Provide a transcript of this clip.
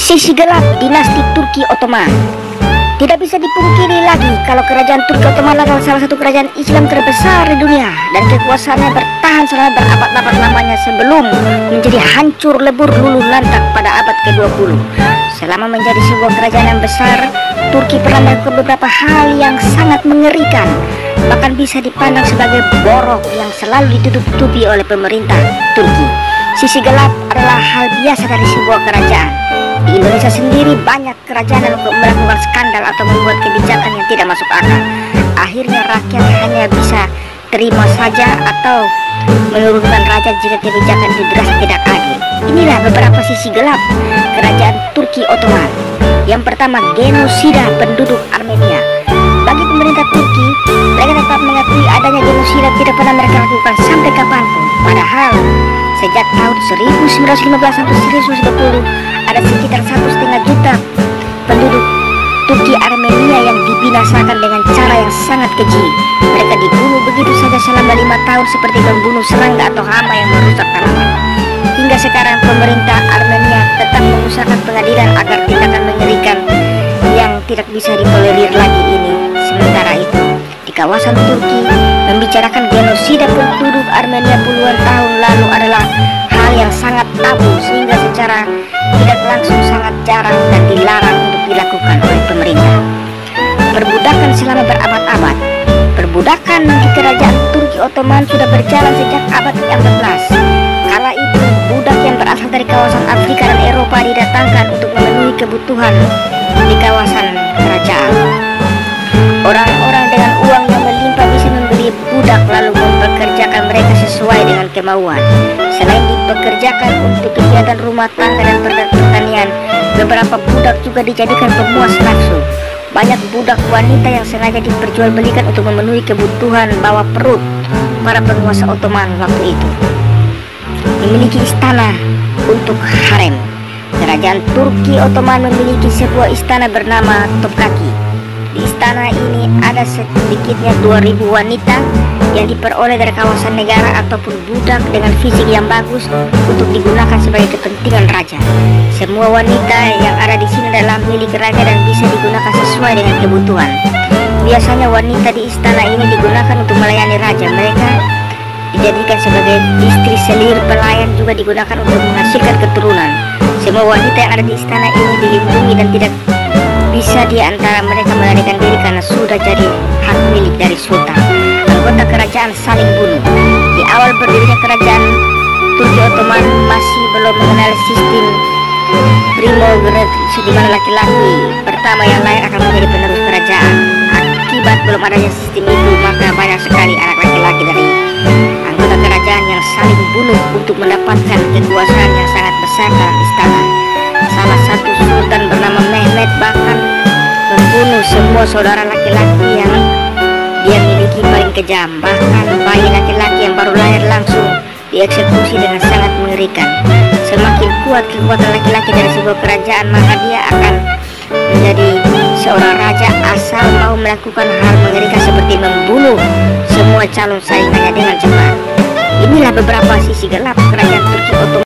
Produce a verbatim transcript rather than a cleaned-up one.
Sisi gelap dinasti Turki Ottoman. Tidak bisa dipungkiri lagi kalau kerajaan Turki Ottoman adalah salah satu kerajaan Islam terbesar di dunia, dan kekuasaannya bertahan selama berabad-abad lamanya sebelum menjadi hancur lebur luluh lantak pada abad ke dua puluh. Selama menjadi sebuah kerajaan yang besar, Turki pernah melakukan beberapa hal yang sangat mengerikan, bahkan bisa dipandang sebagai borok yang selalu ditutup-tutupi oleh pemerintah Turki. Sisi gelap adalah hal biasa dari sebuah kerajaan. Di Indonesia sendiri banyak kerajaan yang melakukan skandal atau membuat kebijakan yang tidak masuk akal. Akhirnya rakyat hanya bisa terima saja atau menurunkan raja jika kebijakan itu dirasa tidak adil. Inilah beberapa sisi gelap kerajaan Turki Ottoman. Yang pertama, genosida penduduk Armenia. Bagi pemerintah Turki, mereka tetap mengakui adanya genosida tidak pernah mereka lakukan sampai kapanpun. Padahal sejak tahun seribu sembilan ratus lima belas sampai seribu sembilan ratus dua puluh ada sekitar satu setengah juta penduduk Turki Armenia yang dibinasakan dengan cara yang sangat keji. Mereka dibunuh begitu saja selama lima tahun seperti membunuh serangga atau hama yang merusak tanaman. Hingga sekarang pemerintah Armenia tetap mengusahakan pengadilan agar tindakan mengerikan yang tidak bisa ditolerir lagi ini. Sementara itu, di kawasan Turki, membicarakan genosida penduduk Armenia puluhan tahun lalu adalah hal yang sangat tabu, sehingga secara tidak langsung sangat jarang dan dilarang untuk dilakukan oleh pemerintah. Perbudakan selama berabad-abad. Perbudakan di kerajaan Turki Ottoman sudah berjalan sejak abad ke empat belas. Kala itu, budak yang berasal dari kawasan Afrika dan Eropa didatangkan untuk memenuhi kebutuhan di kawasan kerajaan. Orang-orang dengan uang yang melimpah bisa membeli budak lalu mempekerjakan mereka sesuai dengan kemauan. Selain dipekerjakan untuk kegiatan rumah tangga dan pertanian, beberapa budak juga dijadikan pemuas nafsu. Banyak budak wanita yang sengaja diperjualbelikan untuk memenuhi kebutuhan bawah perut para penguasa Ottoman waktu itu. Memiliki istana untuk harem. Kerajaan Turki Ottoman memiliki sebuah istana bernama Topkaki. Di istana ini ada sedikitnya dua ribu wanita yang diperoleh dari kawasan negara ataupun budak dengan fisik yang bagus untuk digunakan sebagai kepentingan raja. Semua wanita yang ada di sini adalah milik raja dan bisa digunakan sesuai dengan kebutuhan. Biasanya wanita di istana ini digunakan untuk melayani raja. Mereka dijadikan sebagai istri selir, pelayan juga digunakan untuk menghasilkan keturunan. Semua wanita yang ada di istana ini dilindungi dan tidak bisa di antara mereka melarikan diri karena sudah jadi hak milik dari sultan. Anggota kerajaan saling bunuh. Di awal berdirinya kerajaan Turki Ottoman masih belum mengenal sistem primogeniture, di mana laki-laki pertama yang lahir akan menjadi penerus kerajaan. Akibat belum adanya sistem itu, maka banyak sekali anak laki-laki dari anggota kerajaan yang saling bunuh untuk mendapatkan kekuasaan yang sangat besar dalam istana. Salah satu sultan bernama Mehmet bahkan membunuh semua saudara laki-laki yang dia miliki paling kejam. Bahkan bayi laki-laki yang baru lahir langsung dieksekusi dengan sangat mengerikan. Semakin kuat kekuatan laki-laki dari sebuah kerajaan, maka dia akan menjadi seorang raja asal mau melakukan hal mengerikan seperti membunuh semua calon saingannya dengan cepat. Inilah beberapa sisi gelap kerajaan Turki Ottoman.